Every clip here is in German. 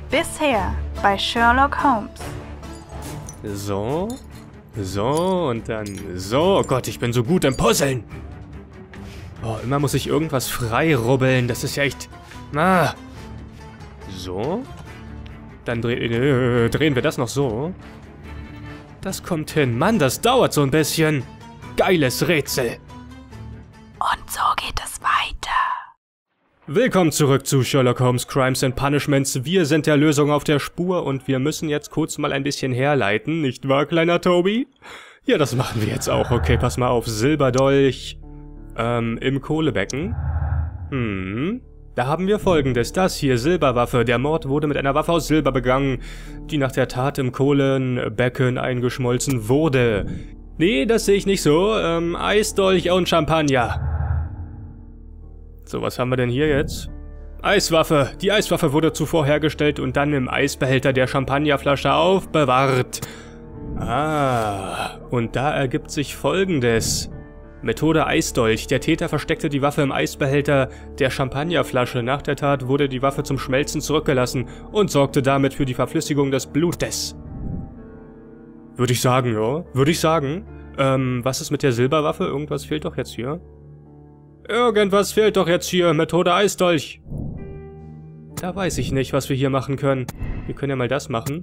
Bisher bei Sherlock Holmes. So. So und dann so. Oh Gott, ich bin so gut im Puzzeln. Oh, immer muss ich irgendwas freirubbeln. Das ist ja echt... Ah. So. Dann drehen wir das noch so. Das kommt hin. Mann, das dauert so ein bisschen. Geiles Rätsel. Und so geht es weiter. Willkommen zurück zu Sherlock Holmes Crimes and Punishments. Wir sind der Lösung auf der Spur und wir müssen jetzt kurz mal ein bisschen herleiten, nicht wahr, kleiner Toby? Ja, das machen wir jetzt auch. Okay, pass mal auf. Silberdolch im Kohlebecken. Da haben wir Folgendes. Das hier, Silberwaffe. Der Mord wurde mit einer Waffe aus Silber begangen, die nach der Tat im Kohlenbecken eingeschmolzen wurde. Nee, das sehe ich nicht so. Eisdolch und Champagner. So, was haben wir denn hier jetzt? Eiswaffe. Die Eiswaffe wurde zuvor hergestellt und dann im Eisbehälter der Champagnerflasche aufbewahrt. Ah, und da ergibt sich Folgendes. Methode Eisdolch. Der Täter versteckte die Waffe im Eisbehälter der Champagnerflasche. Nach der Tat wurde die Waffe zum Schmelzen zurückgelassen und sorgte damit für die Verflüssigung des Blutes. Würde ich sagen, ja. Würde ich sagen. Was ist mit der Silberwaffe? Irgendwas fehlt doch jetzt hier. Irgendwas fehlt doch jetzt hier. Methode Eisdolch. Da weiß ich nicht, was wir hier machen können. Wir können ja mal das machen.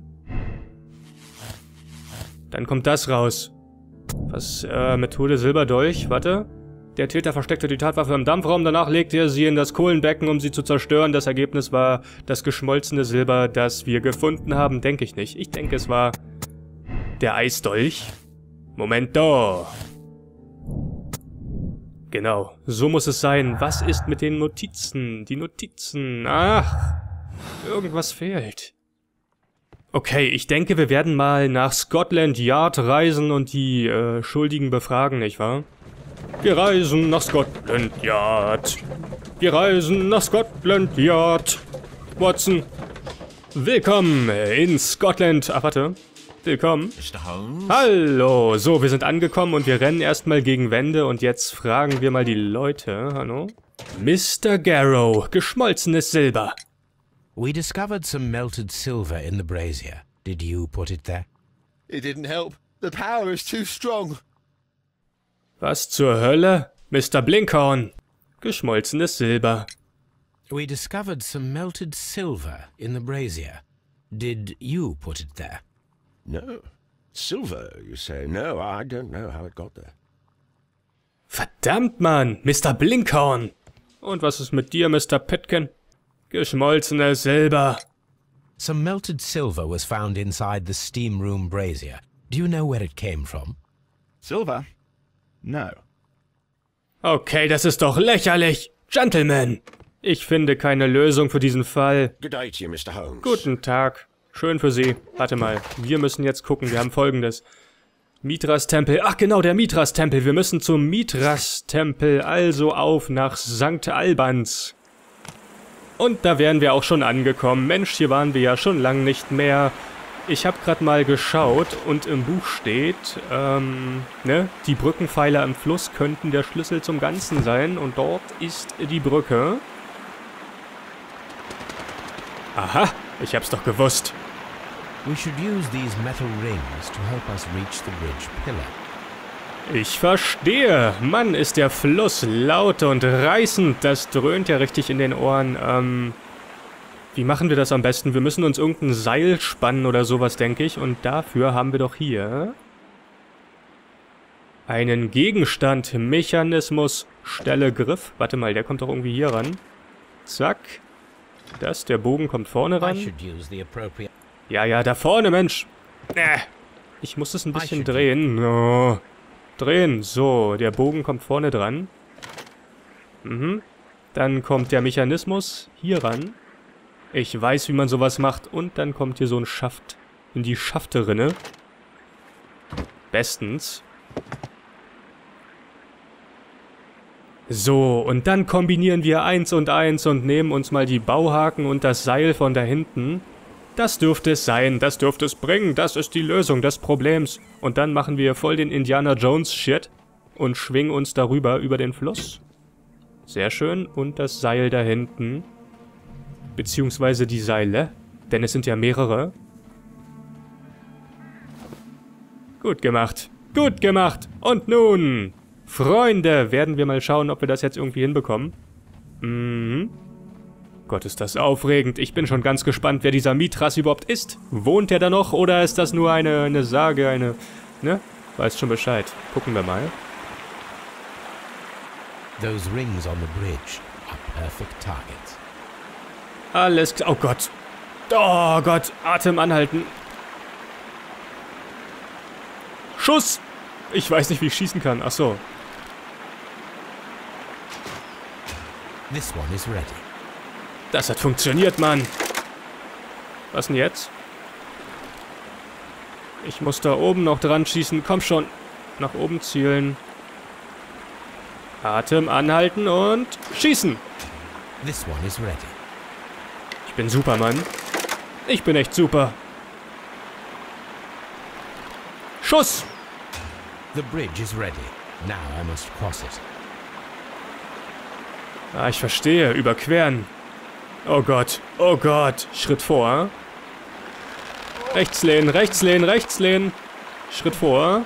Dann kommt das raus. Was, Methode Silberdolch, warte. Der Täter versteckte die Tatwaffe im Dampfraum, danach legte er sie in das Kohlenbecken, um sie zu zerstören. Das Ergebnis war das geschmolzene Silber, das wir gefunden haben. Denke ich nicht. Ich denke, es war der Eisdolch. Momento. Genau, so muss es sein. Was ist mit den Notizen? Die Notizen. Ach, irgendwas fehlt. Okay, ich denke, wir werden mal nach Scotland Yard reisen und die Schuldigen befragen, nicht wahr? Wir reisen nach Scotland Yard. Wir reisen nach Scotland Yard. Watson, willkommen in Scotland. Ach, warte. Willkommen. Mr. Holmes? Hallo. So, wir sind angekommen und wir rennen erstmal gegen Wände und jetzt fragen wir mal die Leute. Hallo? Mr. Garrow, geschmolzenes Silber. We discovered some melted silver in the brazier. Did you put it there? It didn't help. The power is too strong. Was zur Hölle? Mr. Blinkhorn. Geschmolzenes Silber. We discovered some melted silver in the brazier. Did you put it there? No. Silver, you say? No, I don't know how it got there. Verdammt, Mann. Mr. Blinkhorn. Und was ist mit dir, Mr. Pitkin? Geschmolzenes Silber. Some melted silver was found inside the steam room brazier. Do you know where it came from? Silver? No. Okay, das ist doch lächerlich. Gentlemen, ich finde keine Lösung für diesen Fall. Good day to you, Mr. Holmes. Guten Tag. Schön für Sie. Warte mal, wir müssen jetzt gucken. Wir haben Folgendes. Mithras-Tempel. Ach genau, der Mithras-Tempel. Wir müssen zum Mithras-Tempel. Also auf nach St. Albans. Und da wären wir auch schon angekommen. Mensch, hier waren wir ja schon lang nicht mehr. Ich habe gerade mal geschaut und im Buch steht, die Brückenpfeiler im Fluss könnten der Schlüssel zum Ganzen sein. Und dort ist die Brücke. Aha, ich hab's doch gewusst. We should use these metal rings to help us reach the bridge pillar. Ich verstehe. Mann, ist der Fluss laut und reißend. Das dröhnt ja richtig in den Ohren. Wie machen wir das am besten? Wir müssen uns irgendein Seil spannen oder sowas, denke ich. Und dafür haben wir doch hier einen Gegenstand. Mechanismus, Stelle, Griff. Warte mal, der kommt doch irgendwie hier ran. Zack. Der Bogen kommt vorne ran. Ja, da vorne, Mensch. Ich muss es ein bisschen drehen. Oh. Drehen. So, der Bogen kommt vorne dran. Dann kommt der Mechanismus hier ran. Ich weiß, wie man sowas macht. Und dann kommt hier so ein Schaft in die Schafterinnne. Bestens. So, und dann kombinieren wir 1 und 1 und nehmen uns mal die Bauhaken und das Seil von da hinten. Das dürfte es sein, das dürfte es bringen, das ist die Lösung des Problems. Und dann machen wir voll den Indiana Jones Shit und schwingen uns darüber über den Fluss. Sehr schön, und das Seil da hinten. Beziehungsweise die Seile. Denn es sind ja mehrere. Gut gemacht. Gut gemacht. Und nun, Freunde, werden wir mal schauen, ob wir das jetzt irgendwie hinbekommen. Mhm. Gott, ist das aufregend. Ich bin schon ganz gespannt, wer dieser Mithras überhaupt ist. Wohnt er da noch oder ist das nur eine Sage, ne? Weiß schon Bescheid. Gucken wir mal. Those rings on the bridge are perfect targets. Alles klar. Oh Gott. Oh Gott. Atem anhalten. Schuss! Ich weiß nicht, wie ich schießen kann. Ach so. This one is ready. Das hat funktioniert, Mann. Was denn jetzt? Ich muss da oben noch dran schießen. Komm schon. Nach oben zielen. Atem anhalten und schießen. This one is ready. Ich bin Superman. Ich bin echt super. Schuss! The bridge is ready. Now I must cross it. Ah, ich verstehe. Überqueren. Oh Gott. Oh Gott. Schritt vor. Rechts lehnen, rechts lehnen, rechts lehnen. Schritt vor.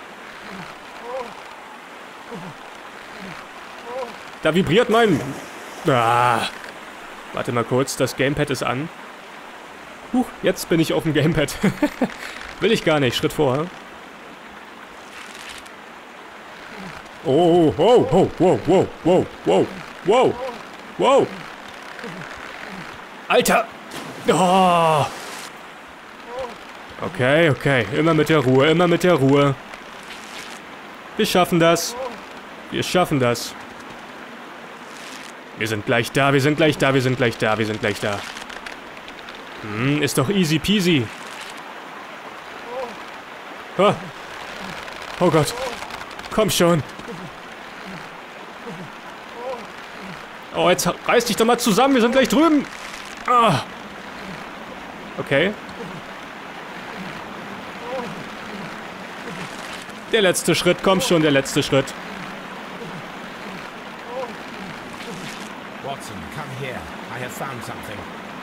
Da vibriert mein... Ah. Warte mal kurz, das Gamepad ist an. Huch, jetzt bin ich auf dem Gamepad. Will ich gar nicht. Schritt vor. Oh, wow, wow, wow, wow, wow, wow, wow, wow. Alter! Oh. Okay, okay. Immer mit der Ruhe, immer mit der Ruhe. Wir schaffen das. Wir schaffen das. Wir sind gleich da, wir sind gleich da, wir sind gleich da, wir sind gleich da. Ist doch easy peasy. Oh, oh Gott. Komm schon. Oh, jetzt reiß dich doch mal zusammen, wir sind gleich drüben. Ah. Okay. Der letzte Schritt, komm schon, der letzte Schritt. Watson, come here. I have found something.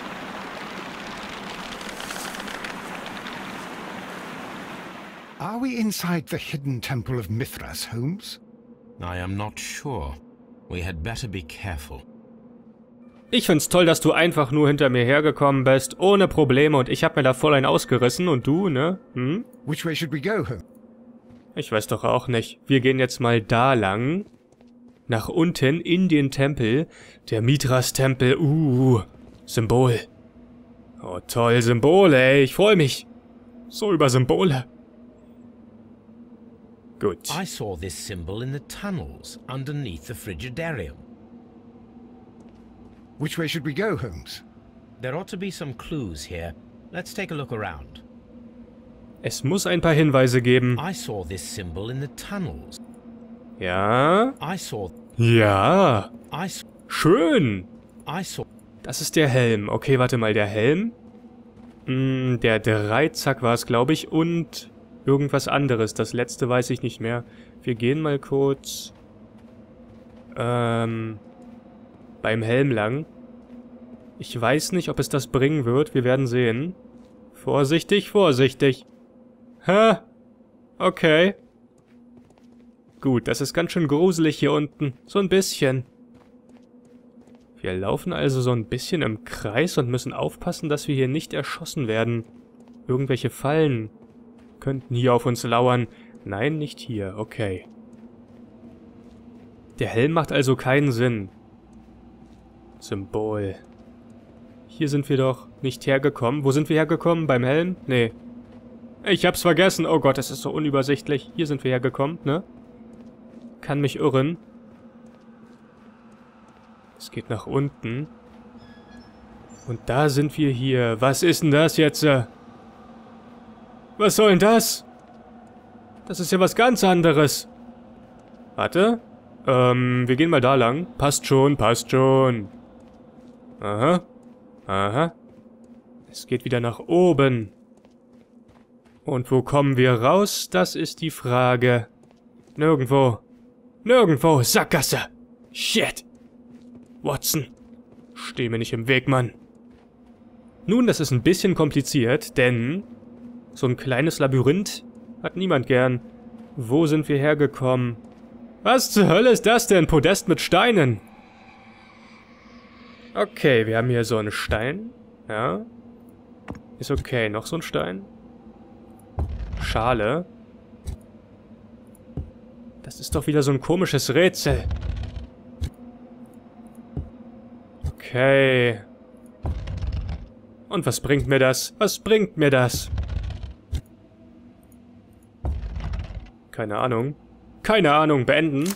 Are we inside the hidden temple of Mithras, Holmes? I am not sure. We had better be careful. Ich find's toll, dass du einfach nur hinter mir hergekommen bist, ohne Probleme, und ich hab mir da voll einen ausgerissen, und du, ne? Hm? Which way should we go, Holmes? Ich weiß doch auch nicht. Wir gehen jetzt mal da lang. Nach unten in den Tempel. Der Mithras-Tempel. Symbol. Oh, toll, Symbole, ey. Ich freue mich. So über Symbole. Gut. I saw this symbol in the tunnels underneath the Frigidarium. Which way should we go, Holmes? There ought to be some clues here. Let's take a look around. Es muss ein paar Hinweise geben. I saw this symbol in the tunnels. Ja? I saw... Ja. Schön. I saw... Das ist der Helm. Okay, warte mal, der Helm? Der Dreizack war es, glaube ich, und irgendwas anderes. Das letzte weiß ich nicht mehr. Wir gehen mal kurz beim Helm lang. Ich weiß nicht, ob es das bringen wird. Wir werden sehen. Vorsichtig, vorsichtig. Hä? Okay. Gut, das ist ganz schön gruselig hier unten. So ein bisschen. Wir laufen also so ein bisschen im Kreis und müssen aufpassen, dass wir hier nicht erschossen werden. Irgendwelche Fallen könnten hier auf uns lauern. Nein, nicht hier. Okay. Der Helm macht also keinen Sinn. Symbol. Hier sind wir doch nicht hergekommen. Wo sind wir hergekommen? Beim Helm? Nee. Ich hab's vergessen. Oh Gott, es ist so unübersichtlich. Hier sind wir hergekommen, ne? Kann mich irren. Es geht nach unten. Und da sind wir hier. Was ist denn das jetzt? Was soll denn das? Das ist ja was ganz anderes. Warte. Wir gehen mal da lang. Passt schon, passt schon. Aha. Aha. Es geht wieder nach oben. Und wo kommen wir raus? Das ist die Frage. Nirgendwo. Nirgendwo. Sackgasse. Shit. Watson. Steh mir nicht im Weg, Mann. Nun, das ist ein bisschen kompliziert, denn so ein kleines Labyrinth hat niemand gern. Wo sind wir hergekommen? Was zur Hölle ist das denn? Podest mit Steinen. Okay, wir haben hier so einen Stein. Ja. Ist okay. Noch so ein Stein. Schale. Das ist doch wieder so ein komisches Rätsel. Okay. Und was bringt mir das? Was bringt mir das? Keine Ahnung. Keine Ahnung. Beenden.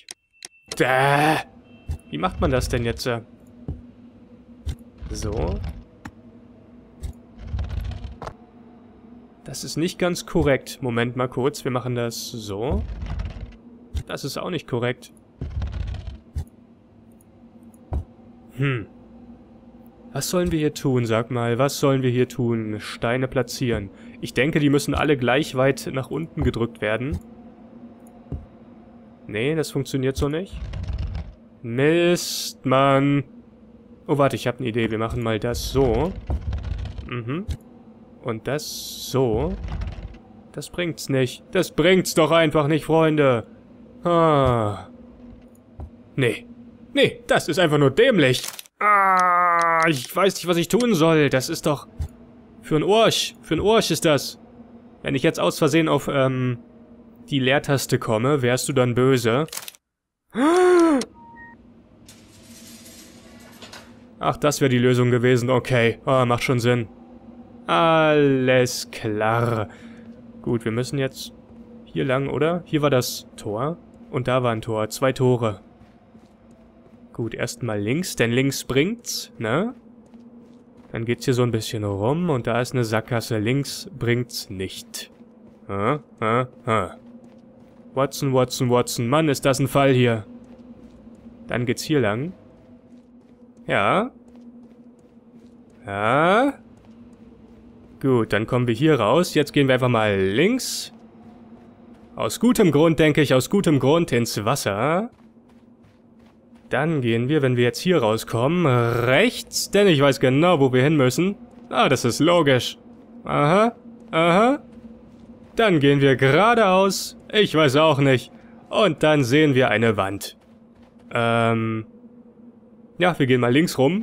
Wie macht man das denn jetzt? So. Das ist nicht ganz korrekt. Moment mal kurz. Wir machen das so. Das ist auch nicht korrekt. Was sollen wir hier tun? Sag mal, was sollen wir hier tun? Steine platzieren. Ich denke, die müssen alle gleich weit nach unten gedrückt werden. Nee, das funktioniert so nicht. Mist, Mann. Oh, warte, ich habe eine Idee. Wir machen mal das so. Und das so. Das bringt's nicht. Das bringt's doch einfach nicht, Freunde. Nee. Nee, das ist einfach nur dämlich. Ich weiß nicht, was ich tun soll. Das ist doch... Für ein Orch. Für ein Orch ist das. Wenn ich jetzt aus Versehen auf, die Leertaste komme, wärst du dann böse. Ach, das wäre die Lösung gewesen. Okay. Macht schon Sinn. Alles klar. Gut, wir müssen jetzt hier lang, oder? Hier war das Tor. Und da war ein Tor. 2 Tore. Gut, erstmal links, denn links bringt's, ne? Dann geht's hier so ein bisschen rum und da ist eine Sackgasse. Links bringt's nicht. Watson, Watson, Watson. Mann, ist das ein Fall hier. Dann geht's hier lang. Ja. Ja. Gut, dann kommen wir hier raus. Jetzt gehen wir einfach mal links. Aus gutem Grund, denke ich, aus gutem Grund ins Wasser. Dann gehen wir, wenn wir jetzt hier rauskommen, rechts, denn ich weiß genau, wo wir hin müssen. Das ist logisch. Aha, aha. Dann gehen wir geradeaus. Ich weiß auch nicht. Und dann sehen wir eine Wand. Ja, wir gehen mal links rum.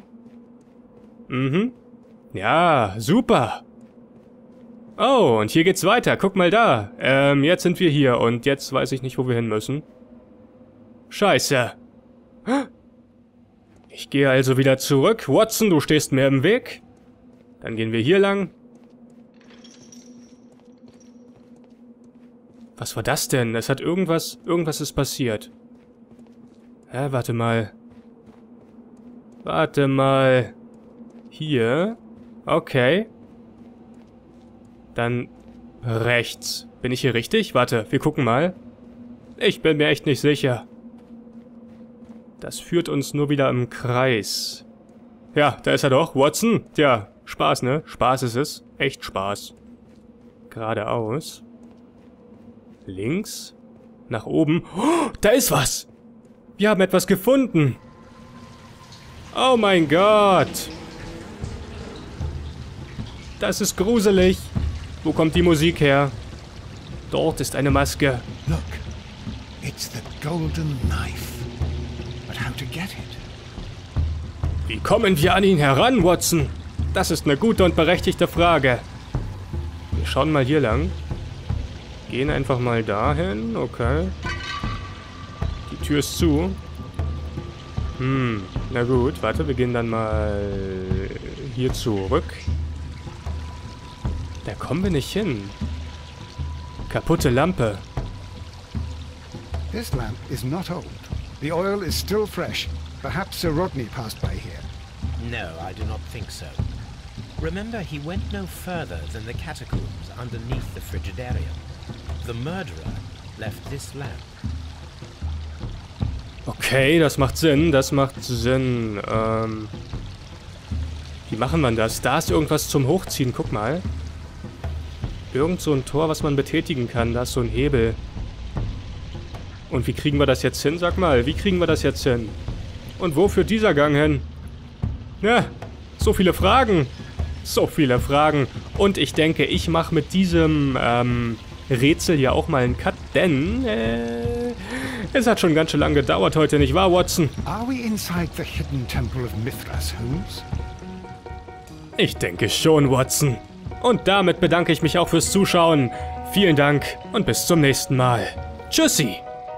Ja, super. Oh, und hier geht's weiter. Guck mal da. Jetzt sind wir hier und jetzt weiß ich nicht, wo wir hin müssen. Scheiße. Ich gehe also wieder zurück. Watson, du stehst mir im Weg. Dann gehen wir hier lang. Was war das denn? Es hat irgendwas ist passiert. Warte mal. Warte mal. Hier. Okay. Dann rechts. Bin ich hier richtig? Warte, wir gucken mal. Ich bin mir echt nicht sicher. Das führt uns nur wieder im Kreis. Ja, da ist er doch. Watson. Tja, Spaß, ne? Spaß ist es. Echt Spaß. Geradeaus. Links. Nach oben. Oh, da ist was. Wir haben etwas gefunden. Oh mein Gott. Das ist gruselig. Wo kommt die Musik her? Dort ist eine Maske. Look, it's the golden knife. But how to get it? Wie kommen wir an ihn heran, Watson? Das ist eine gute und berechtigte Frage. Wir schauen mal hier lang. Gehen einfach mal dahin, okay. Die Tür ist zu. Na gut, warte, wir gehen dann mal hier zurück. Da kommen wir nicht hin. Kaputte Lampe. This lamp is not old. The oil is still fresh. Perhaps Sir Rodney passed by here. No, I do not think so. Remember, he went no further than the catacombs underneath the Frigidarium. The murderer left this lamp. Okay, das macht Sinn, das macht Sinn. Wie machen wir das? Da ist irgendwas zum Hochziehen, guck mal. Irgend so ein Tor, was man betätigen kann. Da ist so ein Hebel. Und wie kriegen wir das jetzt hin? Sag mal, wie kriegen wir das jetzt hin? Und wo führt dieser Gang hin? Ja, so viele Fragen. So viele Fragen. Und ich denke, ich mache mit diesem Rätsel ja auch mal einen Cut, denn es hat schon ganz schön lange gedauert heute, nicht wahr, Watson? Are we inside the hidden temple of Mithras, Holmes? Ich denke schon, Watson. Und damit bedanke ich mich auch fürs Zuschauen. Vielen Dank und bis zum nächsten Mal. Tschüssi!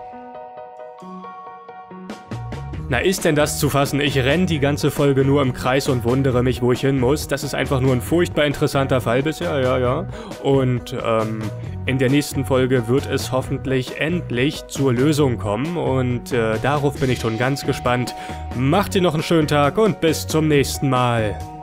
Na, ist denn das zu fassen? Ich renne die ganze Folge nur im Kreis und wundere mich, wo ich hin muss. Das ist einfach nur ein furchtbar interessanter Fall bisher, ja. Und in der nächsten Folge wird es hoffentlich endlich zur Lösung kommen. Und darauf bin ich schon ganz gespannt. Macht dir noch einen schönen Tag und bis zum nächsten Mal.